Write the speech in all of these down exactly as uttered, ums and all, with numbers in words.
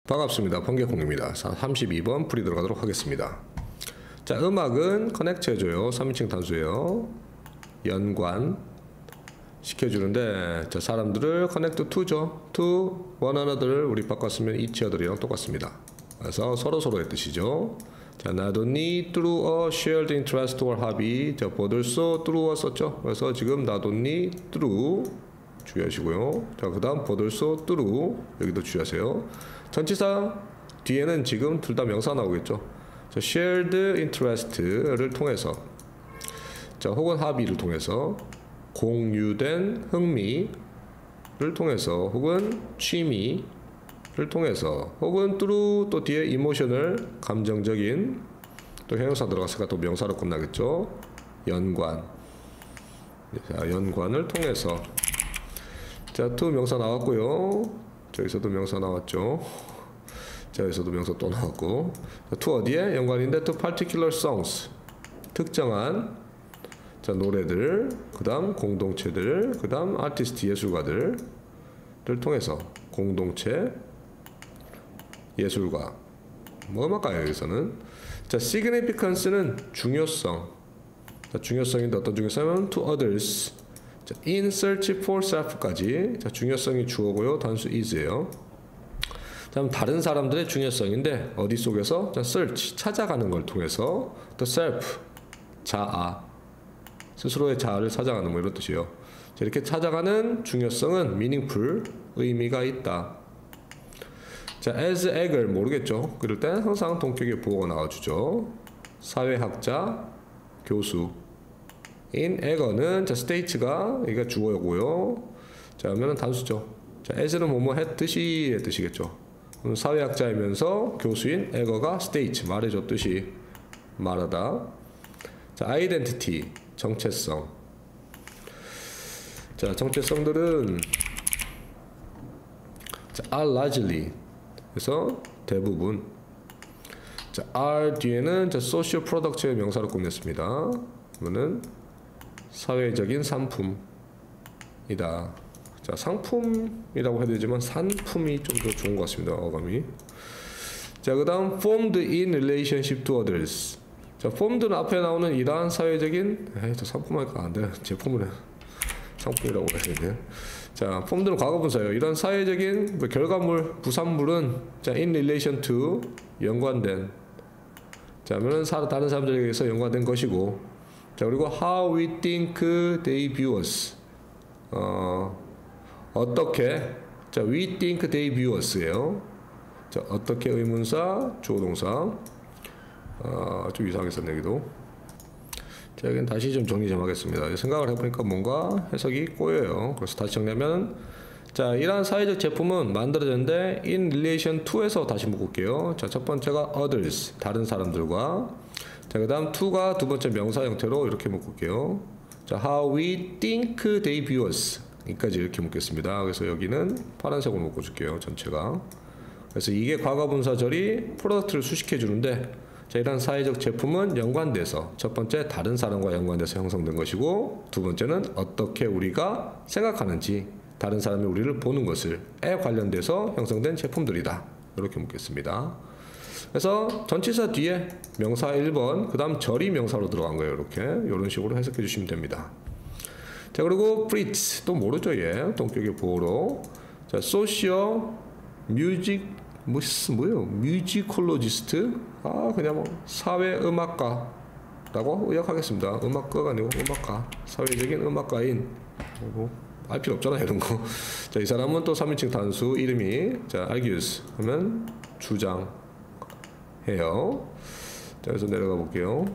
반갑습니다. 번개콩입니다. 삼십이 번 풀이 들어가도록 하겠습니다. 자, 음악은 커넥트 해줘요. 삼 인칭 단수예요. 연관 시켜주는데, 자, 사람들을 connect to죠. to one another 우리 바꿨으면 each other이랑 똑같습니다. 그래서 서로 서로의 뜻이죠. 자, not only through a shared interest or hobby. 자, but also through가 썼죠. 그래서 지금 not only through 주의하시고요. 자, 그 다음 but also through 여기도 주의하세요. 전치사 뒤에는 지금 둘 다 명사 나오겠죠. 자, shared interest를 통해서, 자, 혹은 hobby를 통해서, 공유된 흥미를 통해서, 혹은 취미를 통해서, 혹은 through 또 뒤에 emotional 감정적인 또 형용사 들어갔으니까 또 명사로 끝나겠죠. 연관. 자, 연관을 통해서. 자, to 명사 나왔고요. 저기서도 명사 나왔죠. 자, 여기서도 명사 또 나왔고. 자, to 어디에? 연관인데 to particular songs. 특정한, 자, 노래들, 그 다음 공동체들, 그 다음 아티스트 예술가들을 통해서 공동체 예술가. 뭐 음악가예요, 여기서는. 자, significance는 중요성. 자, 중요성인데 어떤 중요성이면 to others. 자, in search for self까지. 자, 중요성이 주어고요. 단수 is예요. 다음 다른 사람들의 중요성인데 어디 속에서? 자, search 찾아가는 걸 통해서 the self 자아 스스로의 자아를 찾아가는 뭐 이런 뜻이에요. 자, 이렇게 찾아가는 중요성은 meaningful 의미가 있다. 자, as eager 모르겠죠. 그럴 땐 항상 동격의 보호가 나와주죠. 사회학자, 교수. in eager는 자, state가 이게 주어고요. 자, 그러면 단수죠. 자, as는 뭐뭐 했듯이의 뜻이겠죠. 그럼 사회학자이면서 교수인 eager가 state 말해줬듯이 말하다. 자, identity 정체성. 자, 정체성들은 자, are largely 그래서 대부분. 자, are 뒤에는 자, social product의 명사로 끝냈습니다. 그러면은 사회적인 상품이다. 자, 상품이라고 해야 되지만 산품이 좀 더 좋은 것 같습니다. 어감이. 자, 그 다음 formed in relationship to others. 자, formed는 앞에 나오는 이러한 사회적인, 에이, 저 상품 할까 안 돼. 제품을 해. 상품이라고 해야 되네. 자, formed는 과거분사예요. 이런 사회적인 뭐 결과물, 부산물은 자, in relation to 연관된. 자, 그러면 다른 사람들에게서 연관된 것이고. 자, 그리고 how we think they view us. 어, 어떻게? 자, we think they view us예요. 자, 어떻게 의문사, 주어동사. 어, 좀 이상하게 썼네, 여기도. 자, 여기는 다시 좀 정리 좀 하겠습니다. 생각을 해보니까 뭔가 해석이 꼬여요. 그래서 다시 정리하면, 자, 이러한 사회적 제품은 만들어졌는데 in relation to에서 다시 묶을게요. 자, 첫 번째가 others, 다른 사람들과. 자, 그 다음 to가 두 번째 명사 형태로 이렇게 묶을게요. 자, how we think they view us 여기까지 이렇게 묶겠습니다. 그래서 여기는 파란색으로 묶어줄게요. 전체가. 그래서 이게 과거분사절이 프로덕트를 수식해 주는데, 자, 이런 사회적 제품은 연관돼서 첫 번째 다른 사람과 연관돼서 형성된 것이고, 두 번째는 어떻게 우리가 생각하는지 다른 사람이 우리를 보는 것을 에 관련돼서 형성된 제품들이다. 이렇게 묶겠습니다. 그래서 전치사 뒤에 명사 일 번, 그 다음 절이 명사로 들어간 거예요. 이렇게 이런 식으로 해석해 주시면 됩니다. 자, 그리고 프리츠 또 모르죠, 얘. 동격의 보호로. 자, 소시오 뮤직 무슨 뭐예요? 뮤지콜로지스트. 아, 그냥 뭐 사회음악가라고 의역하겠습니다. 음악가가 아니고 음악가. 사회적인 음악가인. 뭐 알 필요 없잖아요, 이런 거. 자, 이 사람은 또 삼 인칭 단수 이름이 자, argues 하면 주장. 해요. 자, 여기서 내려가 볼게요.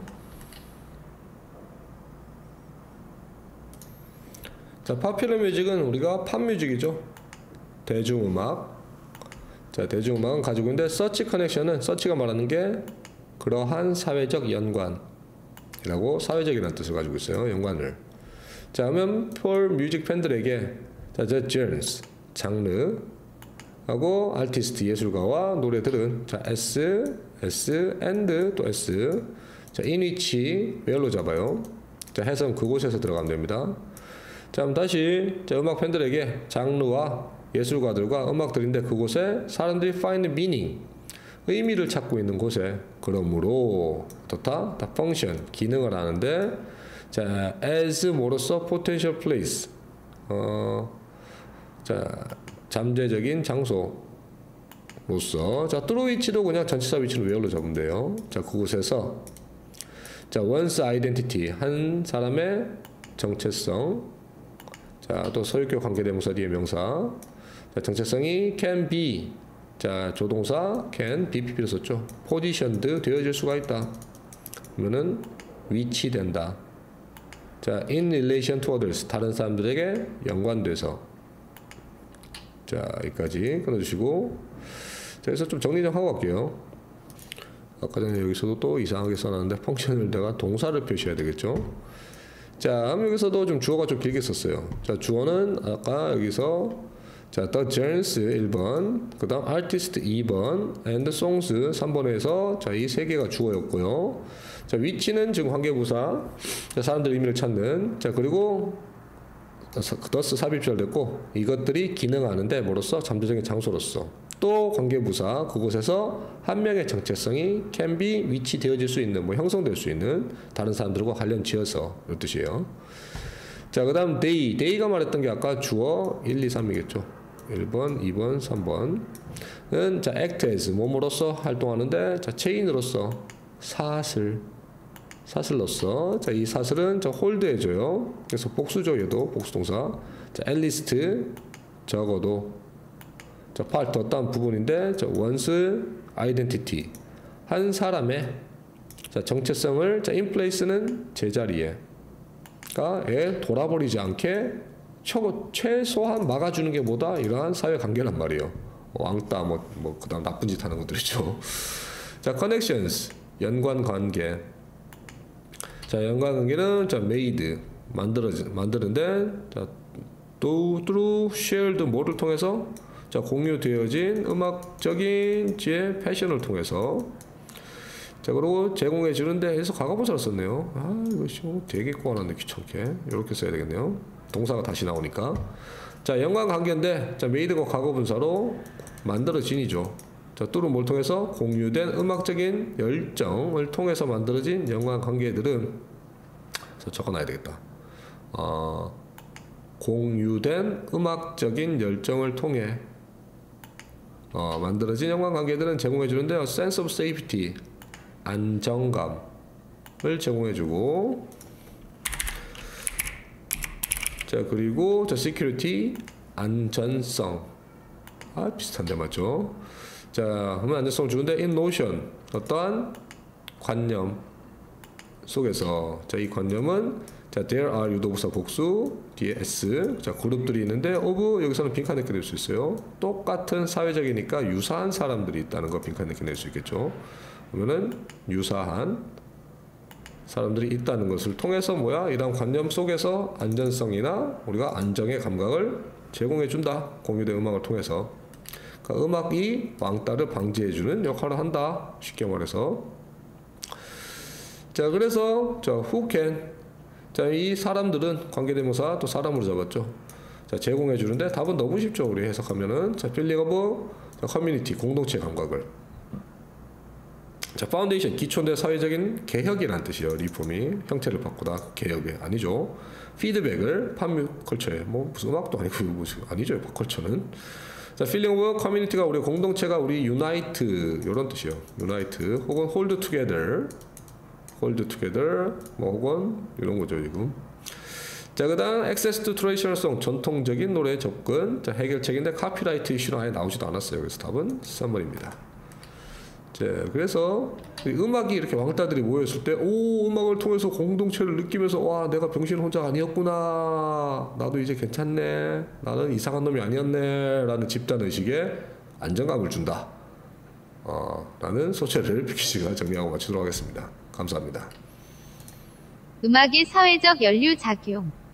자, popular music은 우리가 팝뮤직이죠. 대중음악. 자, 대중음악은 가지고 있는데 search connection은 search가 말하는 게 그러한 사회적 연관이라고 사회적이라는 뜻을 가지고 있어요. 연관을. 자, 그러면 for music 팬들에게 자, the genres 장르 하고 아티스트 예술가와 노래들은 자, S, S, and 또 S. 자, in which where로 잡아요. 자, 해석은 그곳에서 들어가면 됩니다. 자, 그럼 다시 자, 음악 팬들에게 장르와 예술가들과 음악들인데 그곳에 사람들이 find meaning 의미를 찾고 있는 곳에 그러므로 어떻다? 다 function 기능을 하는데 자 as 뭐로서 potential place 어, 자 잠재적인 장소로서 자 through which도 그냥 전치사 위치로 where로 잡으면 돼요. 자 그곳에서 자 one's identity 한 사람의 정체성 자 또 소유격 관계대명사 뒤에 명사 자 정체성이 can be 자 조동사 can be pp를 썼죠. positioned 되어질 수가 있다. 그러면은 위치된다. 자 in relation to others 다른 사람들에게 연관돼서 자 여기까지 끊어주시고 자 그래서 좀 정리 좀 하고 갈게요. 아까 전에 여기서도 또 이상하게 써놨는데 펑션을 내가 동사를 표시해야 되겠죠. 자 여기서도 좀 주어가 좀 길게 썼어요. 자 주어는 아까 여기서 자 The Journeys 일 번 그 다음 Artist 이 번 and Songs 삼 번에서 자 이 세 개가 주어였고요. 자 위치는 지금 관계부사 자 사람들 의미를 찾는 자 그리고 thus 삽입절 됐고 이것들이 기능하는데 뭐로써 잠재적인 장소로서 또 관계부사 그곳에서 한 명의 정체성이 can be 위치되어질 수 있는 뭐 형성될 수 있는 다른 사람들과 관련 지어서 이런 뜻이에요. 자 그 다음 they they가 말했던 게 아까 주어 일, 이, 삼이겠죠. 일 번, 이 번, 삼 번은 자 act as 몸으로서 활동하는데 자 체인으로서 사슬 사슬로서 자 이 사슬은 자 hold 해줘요. 그래서 복수죠. 얘도 복수동사 자 at least 적어도 자 part 어떤 부분인데 자 one's identity 한 사람의 자 정체성을 자 in place는 제자리에 에 돌아버리지 않게 최소한 막아주는 게 뭐다? 이러한 사회관계란 말이에요. 왕따 뭐, 뭐 그다음 나쁜 짓 하는 것들이죠. 자 connections 연관관계 자 연관관계는 자 made 만들어 만드는데 자 to, through shared 뭐를 통해서 자 공유되어진 음악적인 지혜 패션을 통해서 자 그리고 제공해 주는데 해서 과거분사를 썼네요. 아 이거 뭐 되게 꼬아놨네 귀찮게. 이렇게 써야 되겠네요. 동사가 다시 나오니까 자 연관관계인데 자 메이드가 과거분사로 만들어진이죠. 자 뚜루 뭘 통해서 공유된 음악적인 열정을 통해서 만들어진 연관관계들은 자 적어놔야 되겠다. 어, 공유된 음악적인 열정을 통해 어, 만들어진 연관관계들은 제공해주는데 sense of safety 안정감을 제공해주고 자 그리고 자 security 안전성 아 비슷한데 맞죠? 자 그러면 안전성을 주는데 in notion 어떠한 관념 속에서 자 이 관념은 자 there are 유도부사 복수 뒤에 s 자 그룹들이 있는데 of 여기서는 빈칸 넣게 될 수 있어요. 똑같은 사회적이니까 유사한 사람들이 있다는 거 빈칸 넣게 낼 수 있겠죠. 그러면은 유사한 사람들이 있다는 것을 통해서 뭐야? 이런 관념 속에서 안전성이나 우리가 안정의 감각을 제공해준다. 공유된 음악을 통해서. 그러니까 음악이 왕따를 방지해주는 역할을 한다. 쉽게 말해서. 자, 그래서 자, who can. 자, 이 사람들은 관계대명사 또 사람으로 잡았죠. 자, 제공해주는데 답은 너무 쉽죠. 우리 해석하면은. 자, feeling of community, 공동체 감각을. 자, 파운데이션 기초인데 사회적인 개혁이라는 뜻이에요. 리폼이 형태를 바꾸다 개혁이 아니죠. 피드백을 팝뮤 컬처에 뭐 무슨 음악도 아니고 무슨 아니죠. 팝컬처는. 자, feeling of community가 우리 공동체가 우리 unite 이런 뜻이에요. unite 혹은 hold together, hold together 뭐 혹은 이런 거죠 지금. 자, 그다음 access to traditional song 전통적인 노래 접근. 자, 해결책인데 카피라이트 이슈는 아예 나오지도 않았어요. 그래서 답은 삼 번입니다. 자, 그래서 음악이 이렇게 왕따들이 모였을 때, 오, 음악을 통해서 공동체를 느끼면서, 와, 내가 병신 혼자 아니었구나. 나도 이제 괜찮네. 나는 이상한 놈이 아니었네. 라는 집단의식에 안정감을 준다. 어, 라는 소체를 비키씨가 정리하고 마치도록 하겠습니다. 감사합니다. 음악의 사회적 연류작용.